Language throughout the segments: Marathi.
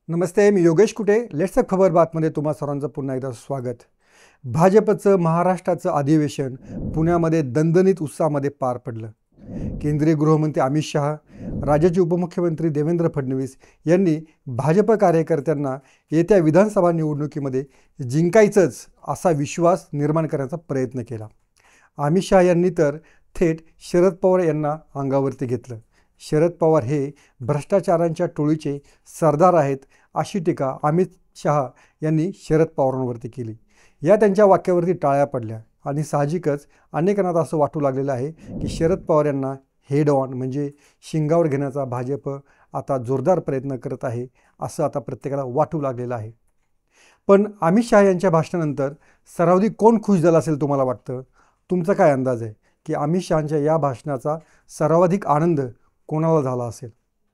नमस्ते, मी योगेश कुटे. लेट्स अप खबर बातमध्ये तुम्हा सर्वांचं पुन्हा एकदा स्वागत. भाजपचं महाराष्ट्राचं अधिवेशन पुण्यामध्ये दणदणीत उत्साहामध्ये पार पडलं. केंद्रीय गृहमंत्री अमित शहा, राज्याचे उपमुख्यमंत्री देवेंद्र फडणवीस यांनी भाजप कार्यकर्त्यांना येत्या विधानसभा निवडणुकीमध्ये जिंकायचंच असा विश्वास निर्माण करण्याचा प्रयत्न केला. अमित शहा यांनी तर थेट शरद पवार यांना अंगावरती घेतलं. शरद पवार हे भ्रष्टाचारांच्या टोळीचे सरदार आहेत अशी टीका अमित शहा यांनी शरद पवारांवरती केली. या त्यांच्या वाक्यावरती टाळ्या पडल्या आणि साहजिकच अनेकांना असं वाटू लागलेलं आहे की शरद पवार यांना हेड ऑन म्हणजे शिंगावर घेण्याचा भाजप आता जोरदार प्रयत्न करत आहे असं आता प्रत्येकाला वाटू लागलेलं आहे. पण अमित शहा यांच्या भाषणानंतर सर्वाधिक कोण खुश झाला असेल तुम्हाला वाटतं? तुमचा काय अंदाज आहे की अमित शहांच्या या भाषणाचा सर्वाधिक आनंद कोणाला झाला असेल?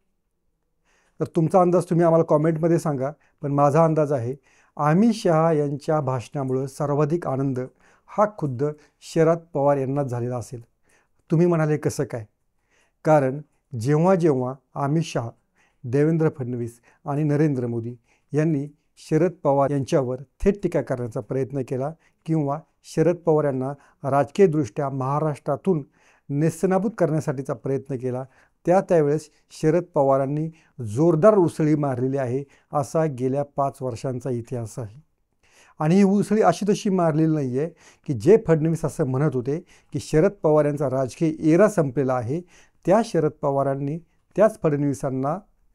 तर तुमचा अंदाज तुम्ही आम्हाला कॉमेंटमध्ये सांगा. पण माझा अंदाज आहे अमित शहा यांच्या भाषणामुळं सर्वाधिक आनंद हा खुद्द शरद पवार यांनाच झालेला असेल. तुम्ही म्हणाले कसं काय? कारण जेव्हा जेव्हा अमित शहा, देवेंद्र फडणवीस आणि नरेंद्र मोदी यांनी शरद पवार यांच्यावर थेट टीका करण्याचा प्रयत्न केला किंवा शरद पवार यांना राजकीयदृष्ट्या महाराष्ट्रातून नेस्तनाबूत करण्यासाठीचा प्रयत्न केला, त्यावेळेस शरद पवारांनी जोरदार उसळी मारलेली आहे असा गेल्या 5 वर्षांचा इतिहास आहे. आणि ही उसळी अशी तशी मारलेली नाही आहे की जे फडणवीस असं म्हणत होते की शरद पवार यांचा राजकीय एरा संपलेला आहे, त्या शरद पवारांनी त्याच फडणवीसांना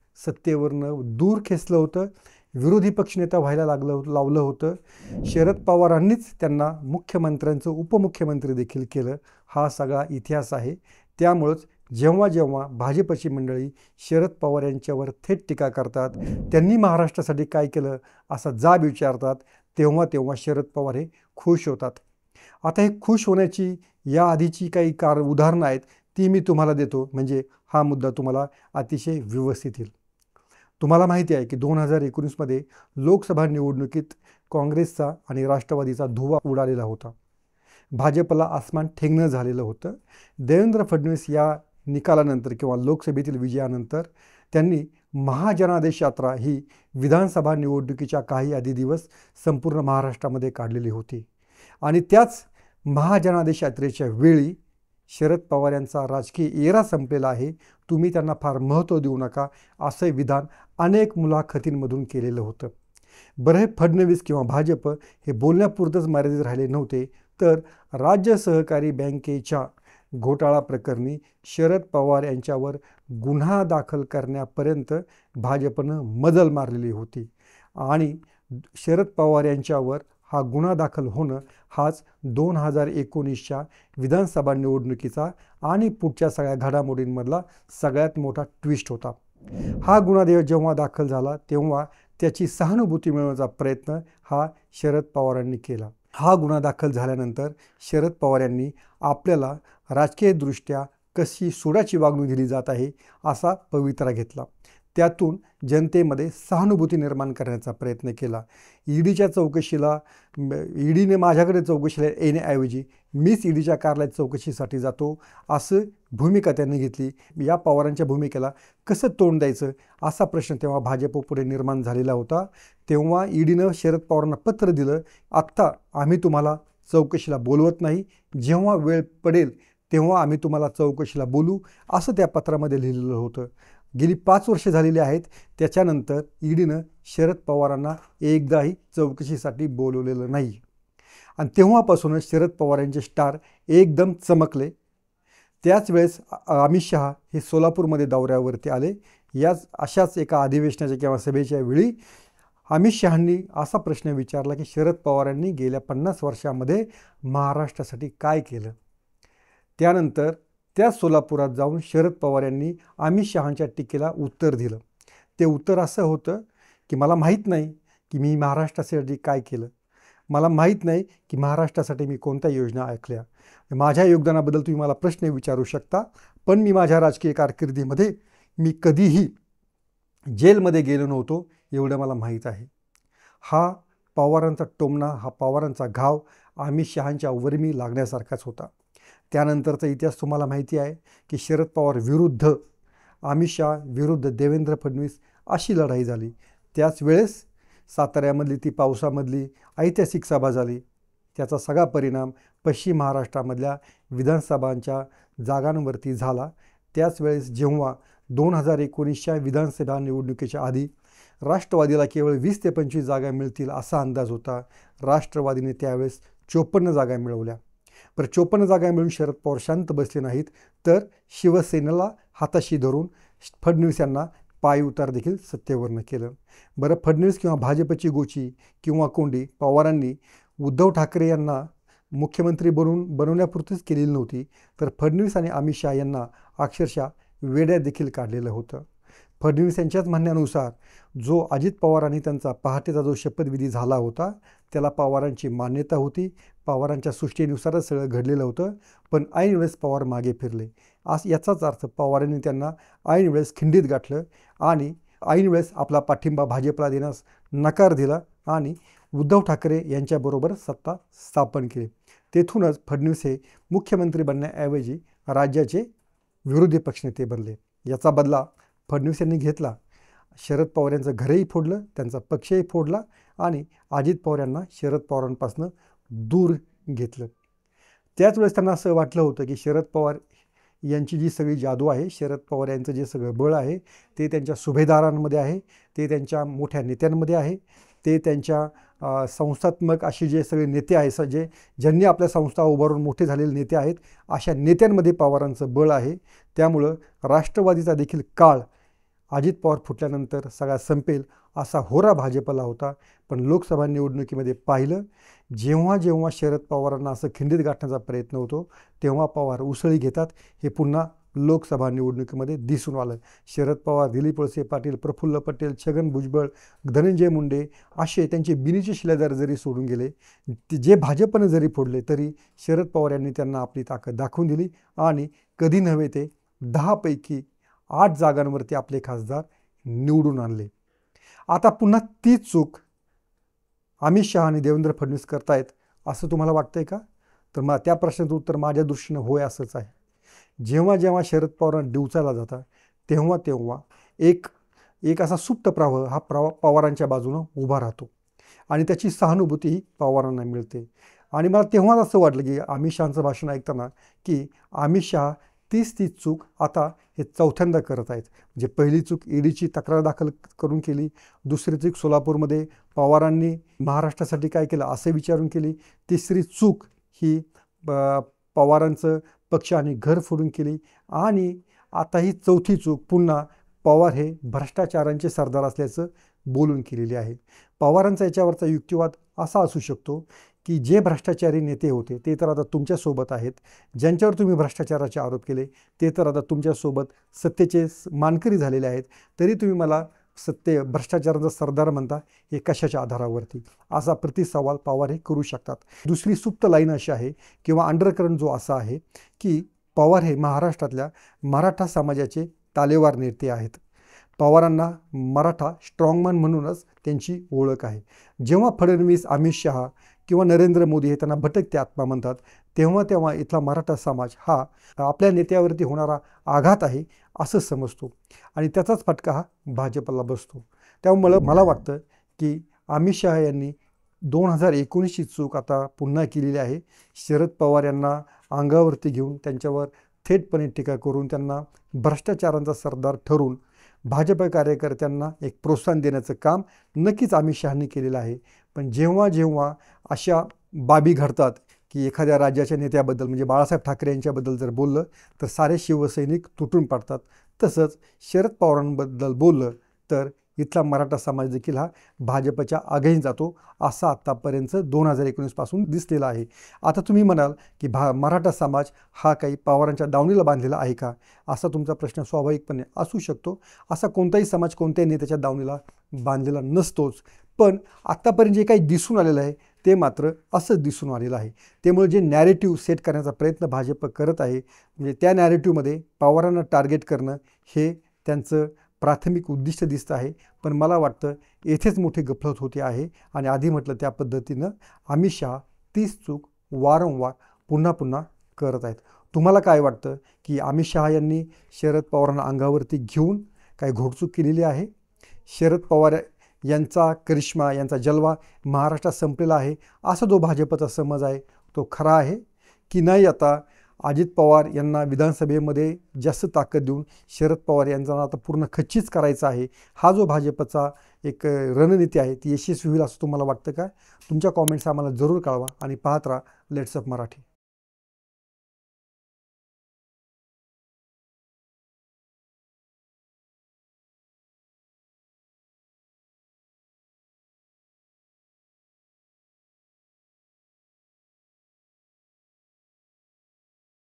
सत्तेवरनं दूर खेचलं होतं, विरोधी पक्षनेता व्हायला लावलं होतं. शरद पवारांनीच त्यांना मुख्यमंत्र्यांचं उपमुख्यमंत्री देखील केलं. हा सगळा इतिहास आहे. त्यामुळंच जेव्हा जेव्हा भाजपची मंडळी शरद पवार यांच्यावर थेट टीका करतात, त्यांनी महाराष्ट्रासाठी काय केलं असा जाब विचारतात, तेव्हा तेव्हा शरद पवार हे खुश होतात. आता हे खुश होण्याची या आधीची काही उदाहरणं आहेत ती मी तुम्हाला देतो, म्हणजे हा मुद्दा तुम्हाला अतिशय व्यवस्थित येईल. तुम्हाला माहिती आहे की 2019मध्ये लोकसभा निवडणुकीत काँग्रेसचा आणि राष्ट्रवादीचा धुव्वा उडालेला होता. भाजपला आसमान ठेंगणं झालेलं होतं. देवेंद्र फडणवीस या निकालानंतर किंवा लोकसभेतील विजयानंतर त्यांनी महाजनादेश यात्रा ही विधानसभा निवडणुकीच्या काही आधी दिवस संपूर्ण महाराष्ट्रामध्ये काढलेली होती. आणि त्याच महाजनादेश यात्रेच्या वेळी शरद पवार यांचा राजकीय एरा संपलेला आहे, तुम्ही त्यांना फार महत्त्व देऊ नका असं विधान अनेक मुलाखतींमधून केलेलं होतं. बरं, हे फडणवीस किंवा भाजप हे बोलण्यापुरतंच मर्यादित राहिले नव्हते, तर राज्य सहकारी बँकेच्या घोटाळा प्रकरणी शरद पवार यांच्यावर गुन्हा दाखल करण्यापर्यंत भाजपनं मजल मारलेली होती. आणि शरद पवार यांच्यावर हा गुन्हा दाखल होणं हाच 2019च्या विधानसभा निवडणुकीचा आणि पुढच्या सगळ्या घडामोडींमधला सगळ्यात मोठा ट्विस्ट होता. हा गुन्हा जेव्हा दाखल झाला तेव्हा त्याची सहानुभूती मिळवण्याचा प्रयत्न हा शरद पवारांनी केला. हा गुन्हा दाखल झाल्यानंतर शरद पवार यांनी आपल्याला राजकीयदृष्ट्या कशी सोडाची वागणूक दिली जात आहे असा पवित्रा घेतला. त्यातून जनतेमध्ये सहानुभूती निर्माण करण्याचा प्रयत्न केला. ईडीच्या चौकशीला ईडीने माझ्याकडे चौकशीला येण्याऐवजी मीच ईडीच्या कार्यालयात चौकशीसाठी जातो असं भूमिका त्यांनी घेतली. या पवारांच्या भूमिकेला कसं तोंड द्यायचं असा प्रश्न तेव्हा भाजप पुढे निर्माण झालेला होता. तेव्हा ईडीनं शरद पवारांना पत्र दिलं, आत्ता आम्ही तुम्हाला चौकशीला बोलवत नाही, जेव्हा वेळ पडेल तेव्हा आम्ही तुम्हाला चौकशीला बोलू असं त्या पत्रामध्ये लिहिलेलं होतं. गेली 5 वर्षे झालेली आहेत. त्याच्यानंतर ईडीनं शरद पवारांना एकदाही चौकशीसाठी बोलवलेलं नाही. आणि तेव्हापासूनच शरद पवार यांचे स्टार एकदम चमकले. त्याच वेळेस अमित शहा हे सोलापूरमध्ये दौऱ्यावरती आले. अशाच एका अधिवेशनाच्या किंवा सभेच्या वेळी अमित शहांनी असा प्रश्न विचारला की शरद पवारांनी गेल्या 50 वर्षामध्ये महाराष्ट्रासाठी काय केलं? त्यानंतर त्या सोलापुरात जाऊन शरद पवार यांनी अमित शहांच्या टीकेला उत्तर दिलं. ते उत्तर असं होतं की मला माहीत नाही की मी महाराष्ट्रासाठी काय केलं, मला माहीत नाही की महाराष्ट्रासाठी मी कोणत्या योजना ऐकल्या. माझ्या योगदानाबद्दल तुम्ही मला प्रश्न विचारू शकता, पण मी माझ्या राजकीय कारकिर्दीमध्ये मी कधीही जेलमध्ये गेलो नव्हतो एवढं मला माहीत आहे. हा पवारांचा टोमणा, हा पवारांचा घाव अमित शहांच्या वर्मी लागण्यासारखाच होता. त्यानंतरचा इतिहास तुम्हाला माहिती आहे की शरद पवार विरुद्ध अमित शहा विरुद्ध देवेंद्र फडणवीस अशी लढाई झाली. त्याच वेळेस साताऱ्यामधली ती पावसामधली ऐतिहासिक सभा झाली. त्याचा सगळा परिणाम पश्चिम महाराष्ट्रामधल्या विधानसभांच्या जागांवरती झाला. त्याच वेळेस जेव्हा 2019च्या विधानसभा निवडणुकीच्या आधी राष्ट्रवादीला केवळ 20 ते 25 जागा मिळतील असा अंदाज होता. राष्ट्रवादीने त्यावेळेस 54 जागा मिळवल्या. पण 54 जागा मिळून शरद पवार शांत बसले नाहीत, तर शिवसेनेला हाताशी धरून फडणवीस यांना पायउतार देखील सत्तेवरनं केलं. बरं, फडणवीस किंवा भाजपची गोची किंवा कोंडी पवारांनी उद्धव ठाकरे यांना मुख्यमंत्री बनवण्यापुरतीच केलेली नव्हती, तर फडणवीस आणि अमित शहा यांना अक्षरशः वेड्यात देखील काढलेलं होतं. फडणवीस यांच्याच म्हणण्यानुसार जो अजित पवारांनी त्यांचा पहाटेचा जो शपथविधी झाला होता त्याला पवारांची मान्यता होती. पवारांच्या सृष्टीनुसारच सगळं घडलेलं होतं. पण ऐन वेळेस पवार मागे फिरले. याचाच अर्थ पवारांनी त्यांना ऐन वेळेस खिंडीत गाठलं आणि ऐन वेळेस आपला पाठिंबा भाजपला देण्यास नकार दिला आणि उद्धव ठाकरे यांच्याबरोबर सत्ता स्थापन केली. तेथूनच फडणवीस हे मुख्यमंत्री बनण्याऐवजी राज्याचे विरोधी पक्षनेते बनले. याचा बदला फडणवीस यांनी घेतला. शरद पवार यांचं घरही फोडलं, त्यांचा पक्षही फोडला आणि अजित पवार यांना शरद पवारांपासून दूर घेतलं. त्याच वेळेस त्यांना असं वाटलं होतं की शरद पवार यांची जी सगळी जादू आहे, शरद पवार यांचं जे सगळं बळ आहे ते त्यांच्या सुभेदारांमध्ये आहे, ते त्यांच्या मोठ्या नेत्यांमध्ये आहे, ते त्यांच्या संस्थात्मक असे जे सगळे नेते आहेत, ज्यांनी आपल्या संस्था उभारून मोठे झालेले नेते आहेत, अशा नेत्यांमध्ये पवारांचं बळ आहे. त्यामुळं राष्ट्रवादीचा देखील काळ अजित पवार फुटल्यानंतर सगळा संपेल असा होरा भाजपला होता. पण लोकसभा निवडणुकीमध्ये पाहिलं, जेव्हा जेव्हा शरद पवारांना असं खिंडीत गाठण्याचा प्रयत्न होतो तेव्हा पवार उसळी घेतात. हे पुन्हा लोकसभा निवडणुकीमध्ये दिसून आलं. शरद पवार, दिलीप वळसे पाटील, प्रफुल्ल पटेल, छगन भुजबळ, धनंजय मुंडे असे त्यांचे बिनीचे शिलेदार जरी सोडून गेले, जे भाजपनं जरी फोडले, तरी शरद पवार यांनी त्यांना आपली ताकद दाखवून दिली आणि कधी नव्हे ते 10 पैकी 8 जागांवरती आपले खासदार निवडून आणले. आता पुन्हा तीच चूक अमित शहा आणि देवेंद्र फडणवीस करतायत असं तुम्हाला वाटतंय का? तर त्या प्रश्नाचं उत्तर माझ्या दृष्टीनं होय असंच आहे. जेव्हा जेव्हा शरद पवारांना डिवचायला जातात तेव्हा तेव्हा एक असा सुप्त प्रवाह हा पवारांच्या बाजूनं उभा राहतो आणि त्याची सहानुभूतीही पवारांना मिळते. आणि मला तेव्हाच असं वाटलं की अमित शहांचं भाषण ऐकताना की अमित शहा तीच चूक आता हे चौथ्यांदा करत आहेत. म्हणजे पहिली चूक ईडीची तक्रार दाखल करून केली, दुसरी चूक सोलापूरमध्ये पवारांनी महाराष्ट्रासाठी काय केलं असं विचारून केली, तिसरी चूक ही पवारांचं पक्ष आणि घर फोडून केली आणि आता ही चौथी चूक पुन्हा पवार हे भ्रष्टाचारांचे सरदार असल्याचं बोलून केलेली आहे. पवारांचा याच्यावरचा युक्तिवाद असा असू शकतो की जे भ्रष्टाचारी नेते होते ते तर आता तुमच्यासोबत आहेत, ज्यांच्यावर तुम्ही भ्रष्टाचाराचे आरोप केले ते तर आता तुमच्यासोबत सत्तेचे मानकरी झालेले आहेत, तरी तुम्ही मला भ्रष्टाचाराचा सरदार म्हणता, हे कशाच्या आधारावरती, असा प्रतिसवाल पवार हे करू शकतात. दुसरी सुप्त लाईन अशी आहे किंवा अंडरकरंट जो असा आहे की पवार हे महाराष्ट्रातल्या मराठा समाजाचे तालेवार नेते आहेत. पवारांना मराठा स्ट्रॉंगमन म्हणूनच त्यांची ओळख आहे. जेव्हा फडणवीस, अमित शहा किंवा नरेंद्र मोदी हे त्यांना भटकते आत्मा म्हणतात, तेव्हा तेव्हा इथला मराठा समाज हा आपल्या नेत्यावरती होणारा आघात आहे असं समजतो आणि त्याचाच फटका हा भाजपला बसतो. त्यामुळं मला वाटतं की अमित शहा यांनी 2019ची चूक आता पुन्हा केलेली आहे. शरद पवार यांना अंगावरती घेऊन त्यांच्यावर थेटपणे टीका करून त्यांना भ्रष्टाचारांचा सरदार ठरवून भाजप कार्यकर्त्यांना एक प्रोत्साहन देण्याचं काम नक्कीच अमित शहांनी केलेलं आहे. पण जेव्हा जेव्हा अशा बाबी घडतात की एखाद्या राज्याच्या नेत्याबद्दल म्हणजे बाळासाहेब ठाकरे यांच्याबद्दल जर बोललं तर सारे शिवसैनिक तुटून पडतात, तसंच शरद पवारांबद्दल बोललं तर इथला मराठा समाज देखील हा भाजपच्या आगेही जातो, असं आत्तापर्यंत 2019 पासून दिसलेलं आहे. आता तुम्ही म्हणाल की मराठा समाज हा काही पवारांच्या दावणीला बांधलेला आहे का, असा तुमचा प्रश्न स्वाभाविकपणे असू शकतो. असा कोणताही समाज कोणत्याही नेत्याच्या दावणीला बांधलेला नसतोच. पण आत्तापर्यंत जे काही दिसून आलेलं आहे ते मात्र असंच दिसून आलेलं आहे. त्यामुळे जे नॅरेटिव्ह सेट करण्याचा प्रयत्न भाजप करत आहे, म्हणजे त्या नॅरेटिव्हमध्ये पवारांना टार्गेट करणं हे त्यांचं प्राथमिक उद्दिष्ट दिसतं आहे. पण मला वाटतं येथेच मोठी गफलत होते आहे आणि आधी म्हटलं त्या पद्धतीनं अमित शहा तीच चूक वारंवार पुन्हा पुन्हा करत आहेत. तुम्हाला काय वाटतं की अमित शहा यांनी शरद पवारांना अंगावरती घेऊन काय घोडचूक केलेली आहे? शरद पवार यांचा करिश्मा, यांचा जलवा महाराष्ट्रात संपलेला आहे असा जो भाजपचा समज आहे तो खरा आहे की नाही? आता अजित पवार यांना विधानसभेमध्ये जास्त ताकद देऊन शरद पवार यांचा आता पूर्ण खच्चीच करायचा आहे, हा जो भाजपचा एक रणनीती आहे ती यशस्वी होईल असं तुम्हाला वाटतं का? तुमच्या कॉमेंट्स आम्हाला जरूर कळवा आणि पाहत राहा लेट्स अप मराठी.